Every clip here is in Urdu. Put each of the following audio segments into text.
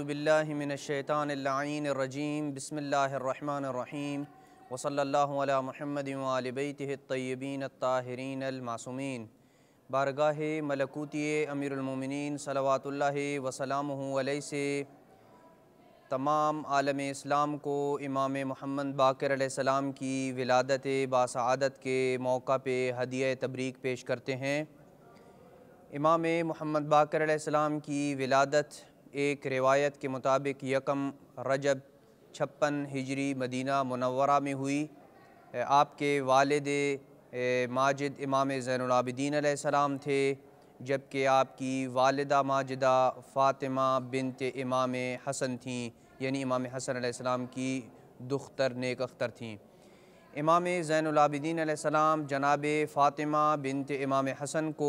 باللہ من الشیطان اللعین الرجیم بسم اللہ الرحمن الرحیم وصلی اللہ علی محمد وآل بیتہ الطیبین الطاہرین المعصومین۔ بارگاہ ملکوتی امیر المومنین صلوات اللہ وسلامہ علیہ سے تمام عالم اسلام کو امام محمد باقر علیہ السلام کی ولادت باسعادت کے موقع پہ ہدیہ تبریک پیش کرتے ہیں۔ امام محمد باقر علیہ السلام کی ولادت ایک روایت کے مطابق یکم رجب 56 ہجری مدینہ منورہ میں ہوئی۔ آپ کے والد ماجد امام زین العابدین علیہ السلام تھے، جبکہ آپ کی والدہ ماجدہ فاطمہ بنت امام حسن تھیں، یعنی امام حسن علیہ السلام کی دختر نیک اختر تھیں۔ امام زین العابدین علیہ السلام جناب فاطمہ بنت امام حسن کو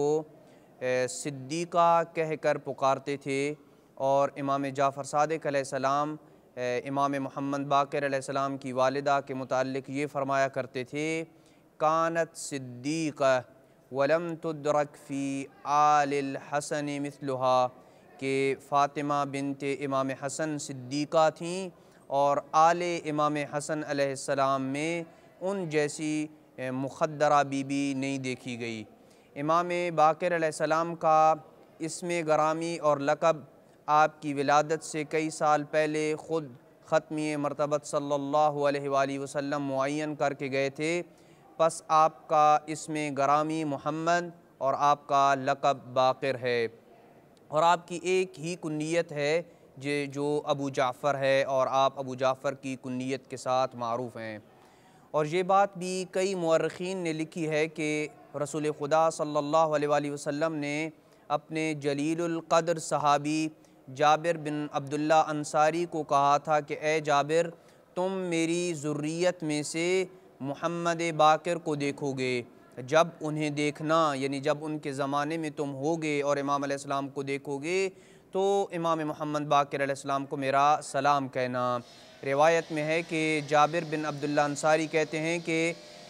صدیقہ کہہ کر پکارتے تھے، اور امام جعفر صادق علیہ السلام امام محمد باقر علیہ السلام کی والدہ کے متعلق یہ فرمایا کرتے تھے، کانت صدیقہ ولم تدرک فی آل الحسن مثلہا، کہ فاطمہ بنت امام حسن صدیقہ تھیں اور آل امام حسن علیہ السلام میں ان جیسی مخدرہ بی بی نہیں دیکھی گئی۔ امام باقر علیہ السلام کا اسم گرامی اور لقب آپ کی ولادت سے کئی سال پہلے خود ختمی مرتبت صلی اللہ علیہ وآلہ وسلم معین کر کے گئے تھے، پس آپ کا اسم گرامی محمد اور آپ کا لقب باقر ہے، اور آپ کی ایک ہی کنیت ہے جو ابو جعفر ہے، اور آپ ابو جعفر کی کنیت کے ساتھ معروف ہیں۔ اور یہ بات بھی کئی مورخین نے لکھی ہے کہ رسول خدا صلی اللہ علیہ وآلہ وسلم نے اپنے جلیل القدر صحابی جابر بن عبداللہ انصاری کو کہا تھا کہ اے جابر، تم میری ذریت میں سے محمد باقر کو دیکھو گے، جب انہیں دیکھنا یعنی جب ان کے زمانے میں تم ہوگے اور امام علیہ السلام کو دیکھو گے تو امام محمد باقر علیہ السلام کو میرا سلام کہنا۔ روایت میں ہے کہ جابر بن عبداللہ انصاری کہتے ہیں کہ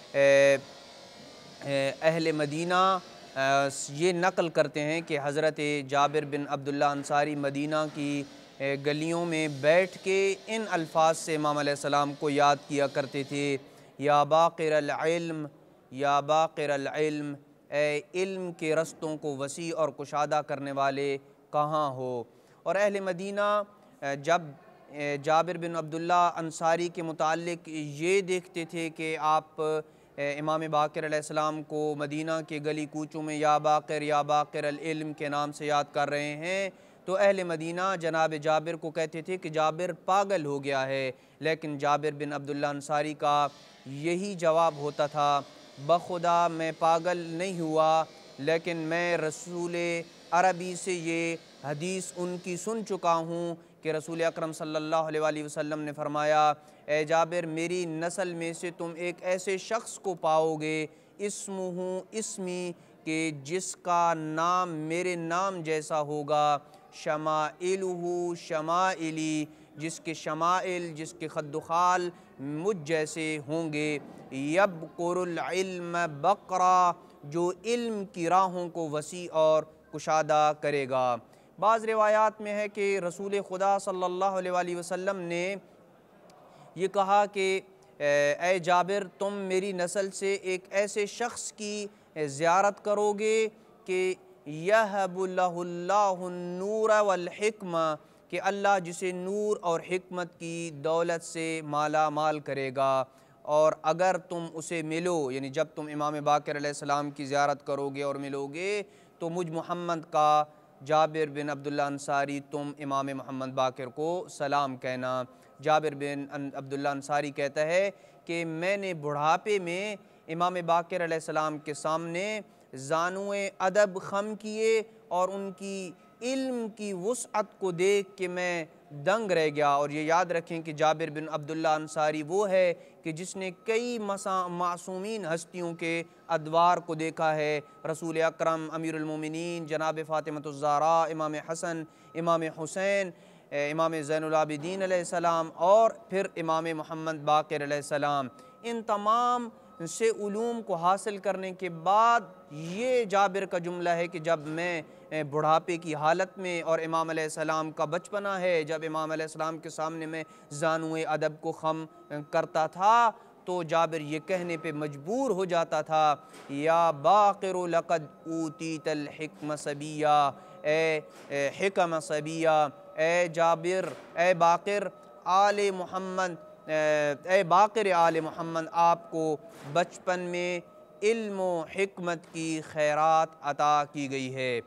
اہل مدینہ یہ نقل کرتے ہیں کہ حضرت جابر بن عبداللہ انصاری مدینہ کی گلیوں میں بیٹھ کے ان الفاظ سے امام علیہ السلام کو یاد کیا کرتے تھے، یا باقر العلم، یا باقر العلم، اے علم کے رستوں کو وسیع اور کشادہ کرنے والے کہاں ہو۔ اور اہل مدینہ جب جابر بن عبداللہ انصاری کے متعلق یہ دیکھتے تھے کہ آپ امام باقر علیہ السلام کو مدینہ کے گلی کوچوں میں یا باقر العلم کے نام سے یاد کر رہے ہیں، تو اہل مدینہ جناب جابر کو کہتے تھے کہ جابر پاگل ہو گیا ہے، لیکن جابر بن عبداللہ انصاری کا یہی جواب ہوتا تھا، بخدا میں پاگل نہیں ہوا، لیکن میں رسول عربی سے یہ حدیث ان کی سن چکا ہوں کہ رسول اکرم صلی اللہ علیہ وآلہ وسلم نے فرمایا، اے جابر، میری نسل میں سے تم ایک ایسے شخص کو پاؤ گے اسمہ اسمی، کہ جس کا نام میرے نام جیسا ہوگا، شمائلہ شمائلی، جس کے شمائل جس کے خد و خال مجھ جیسے ہوں گے، یبقر العلم بقرا، جو علم کی راہوں کو وسیع اور کشادہ کرے گا۔ بعض روایات میں ہے کہ رسول خدا صلی اللہ علیہ وآلہ وسلم نے یہ کہا کہ اے جابر، تم میری نسل سے ایک ایسے شخص کی زیارت کرو گے کہ یہب لہ اللہ النور والحکمہ، کہ اللہ جسے نور اور حکمت کی دولت سے مالا مال کرے گا، اور اگر تم اسے ملو یعنی جب تم امام باقر علیہ السلام کی زیارت کرو گے اور ملو گے تو مجھ محمد کا جابر بن عبداللہ انصاری تم امام محمد باقر کو سلام کہنا۔ جابر بن عبداللہ انصاری کہتا ہے کہ میں نے بڑھاپے میں امام باقر علیہ السلام کے سامنے زانوئے ادب خم کیے، اور ان کی علم کی وسعت کو دیکھ کے میں دنگ رہ گیا۔ اور یہ یاد رکھیں کہ جابر بن عبداللہ انصاری وہ ہے کہ جس نے کئی معصومین ہستیوں کے ادوار کو دیکھا ہے، رسول اکرم، امیر المومنین جناب فاطمۃ الزہراء، امام حسن، امام حسین، امام زین العابدین علیہ السلام، اور پھر امام محمد باقر علیہ السلام۔ ان تمام سے علوم کو حاصل کرنے کے بعد یہ جابر کا جملہ ہے کہ جب میں بڑھاپے کی حالت میں اور امام علیہ السلام کا بچپنا ہے، جب امام علیہ السلام کے سامنے میں زانوئے ادب کو خم کرتا تھا، تو جابر یہ کہنے پہ مجبور ہو جاتا تھا، یا باقر لقد اوتیت الحکم صبیا، اے حکم صبیا، اے جابر، اے باقر آل محمد، اے باقر آل محمد، آپ کو بچپن میں علم و حکمت کی خیرات عطا کی گئی ہے۔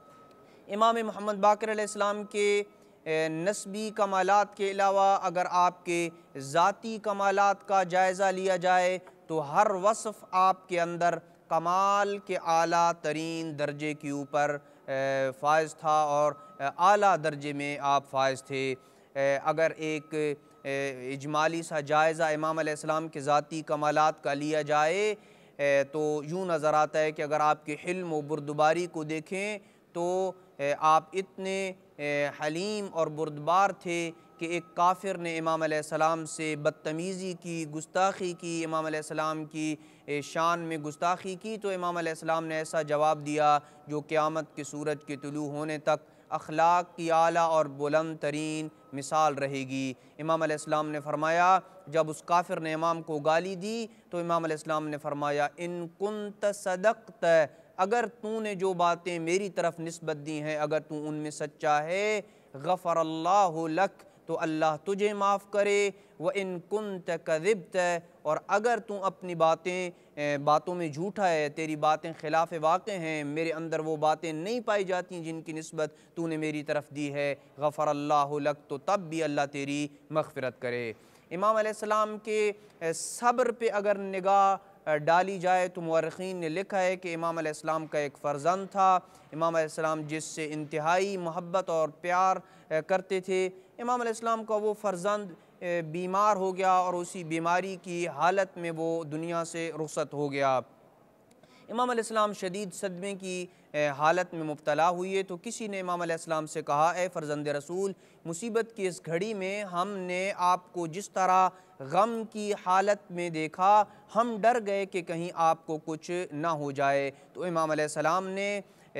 امام محمد باقر علیہ السلام کے نسبی کمالات کے علاوہ اگر آپ کے ذاتی کمالات کا جائزہ لیا جائے تو ہر وصف آپ کے اندر کمال کے اعلیٰ ترین درجے کے اوپر فائز تھا اور اعلیٰ درجے میں آپ فائز تھے۔ اگر ایک اجمالی سا جائزہ امام علیہ السلام کے ذاتی کمالات کا لیا جائے تو یوں نظر آتا ہے کہ اگر آپ کے حلم و بردباری کو دیکھیں تو آپ اتنے حلیم اور بردبار تھے کہ ایک کافر نے امام علیہ السلام سے بدتمیزی کی، گستاخی کی، امام علیہ السلام کی شان میں گستاخی کی، تو امام علیہ السلام نے ایسا جواب دیا جو قیامت کے سورج کے طلوع ہونے تک اخلاق کی اعلیٰ اور بلند ترین مثال رہے گی۔ امام علیہ السلام نے فرمایا، جب اس کافر نے امام کو گالی دی تو امام علیہ السلام نے فرمایا، ان کنت صدقت، اگر تو نے جو باتیں میری طرف نسبت دی ہیں اگر تو ان میں سچا ہے، غفر اللہ لک، تو اللہ تجھے معاف کرے، وَإِن كُنْتَ كَذِبْتَ، اور اگر تو اپنی باتوں میں جھوٹا ہے، تیری باتیں خلاف واقع ہیں، میرے اندر وہ باتیں نہیں پائی جاتی جن کی نسبت تو نے میری طرف دی ہے، غفر اللہ لک، تو تب بھی اللہ تیری مغفرت کرے۔ امام علیہ السلام کے صبر پہ اگر نگاہ ڈالی جائے تو مورخین نے لکھا ہے کہ امام علیہ السلام کا ایک فرزند تھا، امام علیہ السلام جس سے انتہائی محبت اور پیار کرتے تھے۔ امام علیہ السلام کا وہ فرزند بیمار ہو گیا اور اسی بیماری کی حالت میں وہ دنیا سے رخصت ہو گیا۔ امام علیہ السلام شدید صدمے کی حالت میں مبتلا ہوئے تو کسی نے امام علیہ السلام سے کہا، اے فرزند رسول، مصیبت کی اس گھڑی میں ہم نے آپ کو جس طرح غم کی حالت میں دیکھا، ہم ڈر گئے کہ کہیں آپ کو کچھ نہ ہو جائے۔ تو امام علیہ السلام نے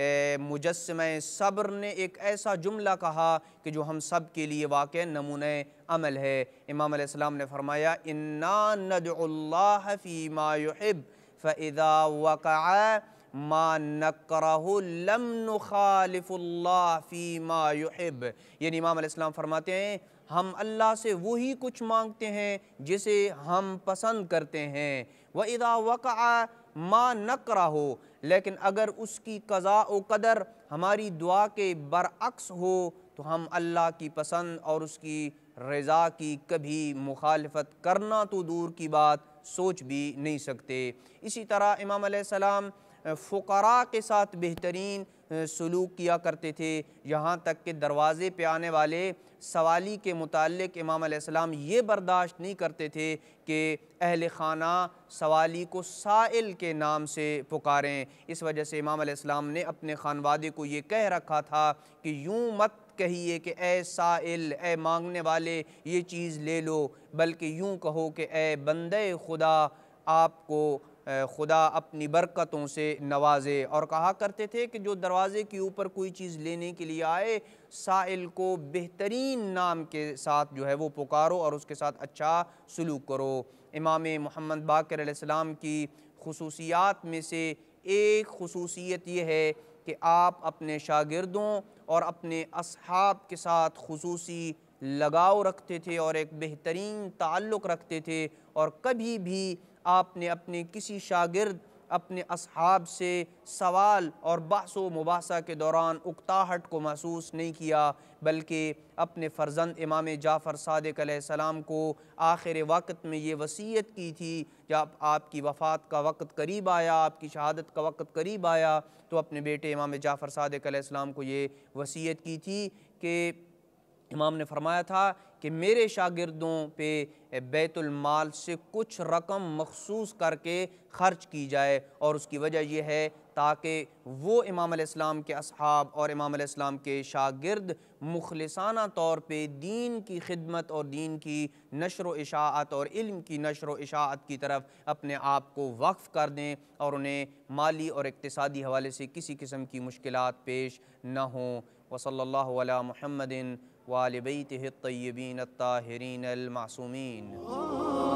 مجسمہ صبر نے ایک ایسا جملہ کہا کہ جو ہم سب کے لیے واقع نمونہ عمل ہے۔ امام علیہ السلام نے فرمایا، اِنَّا نَدْعُ اللَّهَ فِي مَا يُحِبُّ فَإِذَا وَقَعَ مَا نَكْرَهُ لَمْ نُخَالِفُ اللَّهَ فِي مَا يُحِبُّ، یعنی امام علیہ السلام فرماتے ہیں ہم اللہ سے وہی کچھ مانگتے ہیں جسے ہم پسند کرتے ہیں، وَإِذَا وَقَعَ مَا نَكْرَهُ، لیکن اگر اس کی قضاء و قدر ہماری دعا کے برعکس ہو تو ہم اللہ کی پسند اور اس کی رضا کی کبھی مخالفت کرنا تو دور کی بات سوچ بھی نہیں سکتے۔ اسی طرح امام علیہ السلام فقراء کے ساتھ بہترین سلوک کیا کرتے تھے، یہاں تک کہ دروازے پہ آنے والے سوالی کے متعلق امام علیہ السلام یہ برداشت نہیں کرتے تھے کہ اہل خانہ سوالی کو سائل کے نام سے پکاریں۔ اس وجہ سے امام علیہ السلام نے اپنے خانوادے کو یہ کہہ رکھا تھا کہ یوں مت کہیے کہ اے سائل، اے مانگنے والے یہ چیز لے لو، بلکہ یوں کہو کہ اے بندے خدا، آپ کو خدا اپنی برکتوں سے نوازے۔ اور کہا کرتے تھے کہ جو دروازے کے اوپر کوئی چیز لینے کے لیے آئے، سائل کو بہترین نام کے ساتھ جو ہے وہ پکارو اور اس کے ساتھ اچھا سلوک کرو۔ امام محمد باقر علیہ السلام کی خصوصیات میں سے ایک خصوصیت یہ ہے کہ آپ اپنے شاگردوں اور اپنے اصحاب کے ساتھ خصوصی لگاؤ رکھتے تھے اور ایک بہترین تعلق رکھتے تھے، اور کبھی بھی آپ نے اپنے کسی شاگرد اپنے اصحاب سے سوال اور بحث و مباحثہ کے دوران اکتاہٹ کو محسوس نہیں کیا، بلکہ اپنے فرزند امام جعفر صادق علیہ السلام کو آخر وقت میں یہ وصیت کی تھی، جب آپ کی وفات کا وقت قریب آیا، آپ کی شہادت کا وقت قریب آیا، تو اپنے بیٹے امام جعفر صادق علیہ السلام کو یہ وصیت کی تھی کہ امام نے فرمایا تھا کہ میرے شاگردوں پہ بیت المال سے کچھ رقم مخصوص کر کے خرچ کی جائے، اور اس کی وجہ یہ ہے تاکہ وہ امام علیہ السلام کے اصحاب اور امام علیہ السلام کے شاگرد مخلصانہ طور پہ دین کی خدمت اور دین کی نشر و اشاعت اور علم کی نشر و اشاعت کی طرف اپنے آپ کو وقف کر دیں، اور انہیں مالی اور اقتصادی حوالے سے کسی قسم کی مشکلات پیش نہ ہوں۔ وصلی اللہ علی محمد وآل بیتہ الطیبین الطاہرین المعصومین۔